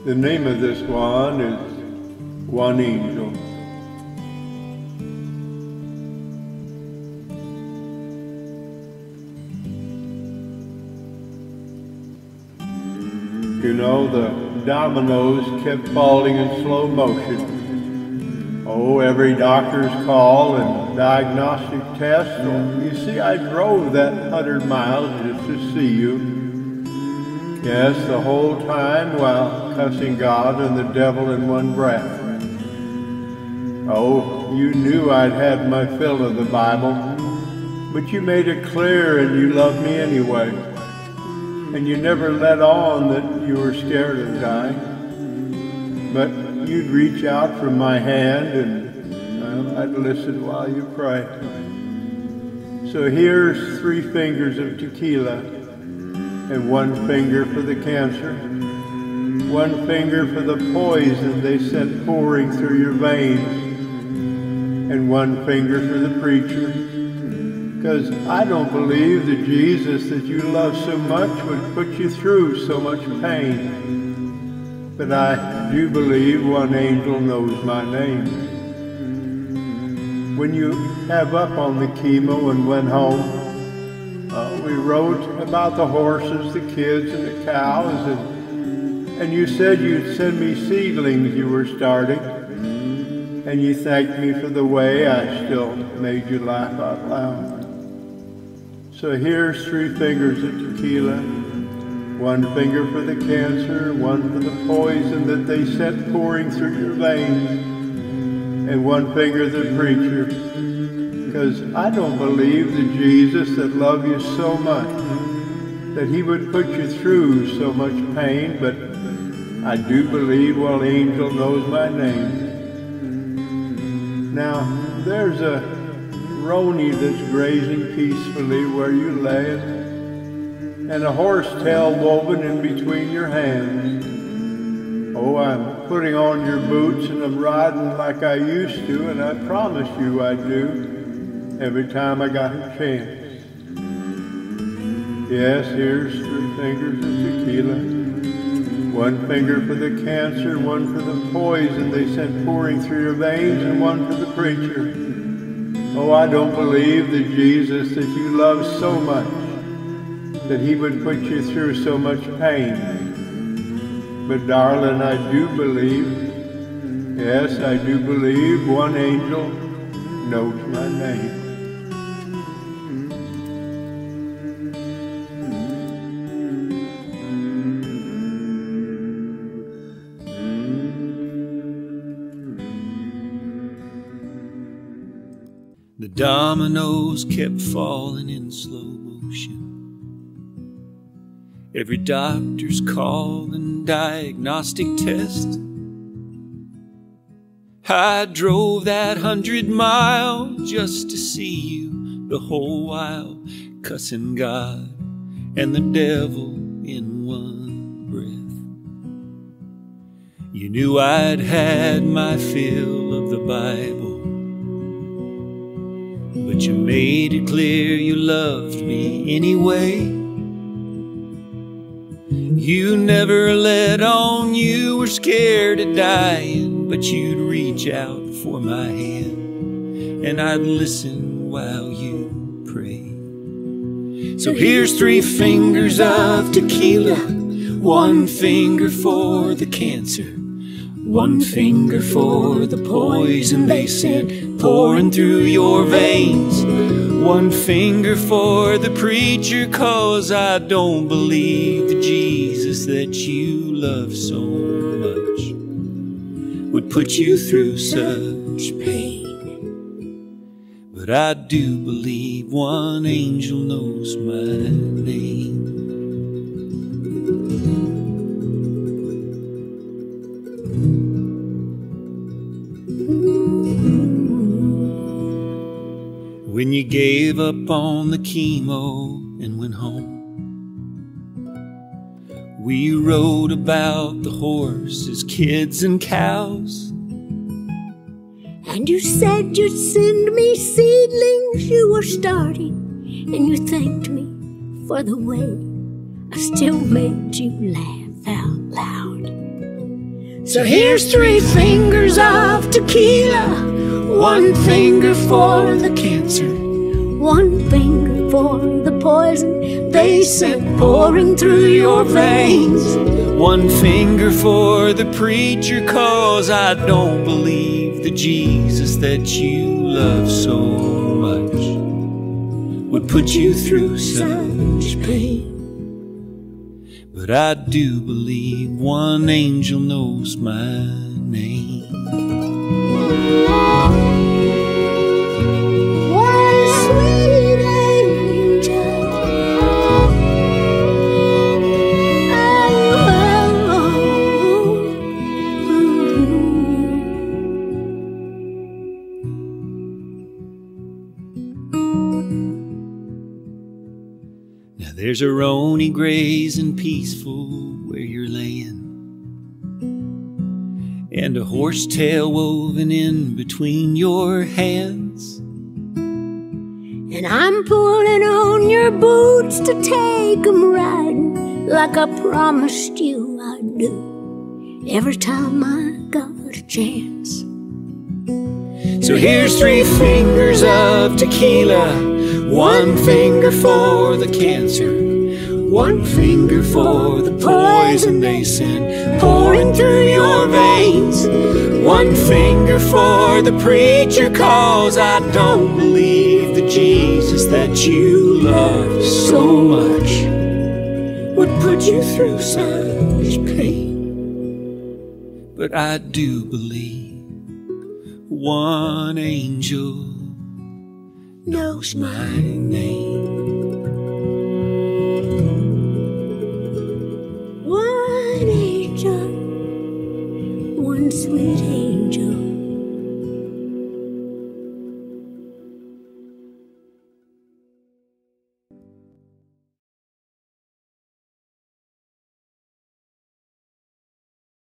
The name of this one is One Angel. You know, the dominoes kept falling in slow motion. Oh, every doctor's call and diagnostic test. Oh, you see, I drove that 100 miles just to see you. Yes, the whole time while cussing God and the devil in one breath. Oh, you knew I'd had my fill of the Bible, but you made it clear and you loved me anyway. And you never let on that you were scared of dying. But you'd reach out from my hand and I'd listen while you pray. So here's 3 fingers of tequila and 1 finger for the cancer, 1 finger for the poison they sent pouring through your veins, and 1 finger for the preacher. Because I don't believe the Jesus that you love so much would put you through so much pain. But I do believe one angel knows my name. When you have up on the chemo and went home, we wrote about the horses, the kids, and the cows, and you said you'd send me seedlings you were starting, and you thanked me for the way I still made you laugh out loud. So here's 3 fingers of tequila, 1 finger for the cancer, 1 for the poison that they sent pouring through your veins, and 1 finger the preacher. Because I don't believe the Jesus that loved you so much that he would put you through so much pain, but I do believe one angel knows my name. Now, there's a roaney that's grazing peacefully where you lay, and a horse tail woven in between your hands. Oh, I'm putting on your boots and I'm riding like I used to, and I promised you I'd do every time I got a chance. Yes, here's 3 fingers of tequila, 1 finger for the cancer, 1 for the poison they sent pouring through your veins, and 1 for the preacher. Oh, I don't believe the Jesus that you love so much that he would put you through so much pain. But darling, I do believe, yes, I do believe one angel knows my name. The dominoes kept falling in slow motion. Every doctor's call and diagnostic test. I drove that 100 miles just to see you, the whole while cussing God and the devil in one breath. You knew I'd had my fill of the Bible, but you made it clear you loved me anyway. You never let on you were scared of dying, but you'd reach out for my hand and I'd listen while you prayed. So here's 3 fingers of tequila, 1 finger for the cancer, 1 finger for the poison they sent pouring through your veins, 1 finger for the preacher, 'cause I don't believe the Jesus that you love so much would put you through such pain. But I do believe one angel knows my name. When you gave up on the chemo and went home, we wrote about the horses, kids, and cows. And you said you'd send me seedlings you were starting, and you thanked me for the way I still made you laugh out loud. So here's 3 fingers of tequila, 1 finger for the cancer, 1 finger for the poison they sent pouring through your veins. 1 finger for the preacher, 'cause I don't believe the Jesus that you love so much would put you through such pain. But I do believe one angel knows my name. One sweet angel, Now there's a Roni grazing peaceful where you're laying, and a horsetail woven in between your hands. and I'm pulling on your boots to take 'em riding like I promised you I'd do every time I got a chance. So here's 3 fingers of tequila, 1 finger for the cancer, 1 finger for the poison they send pouring through your veins. 1 finger for the preacher, 'cause I don't believe the Jesus that you love so much would put you through such pain. But I do believe one angel knows my name.